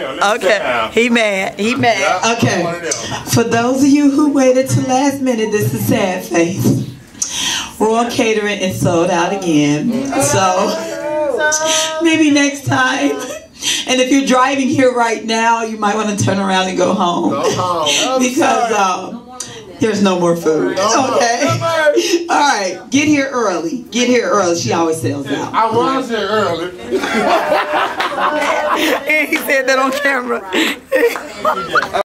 Okay, he mad. He mad. Yeah, Okay. For those of you who waited till last minute, this is sad face. Royal Catering is sold out again. So maybe next time. And if you're driving here right now, you might want to turn around and go home. Because there's no more food. Okay. All right. Get here early. Get here early. She always sells out. I was here early. And he said that on camera.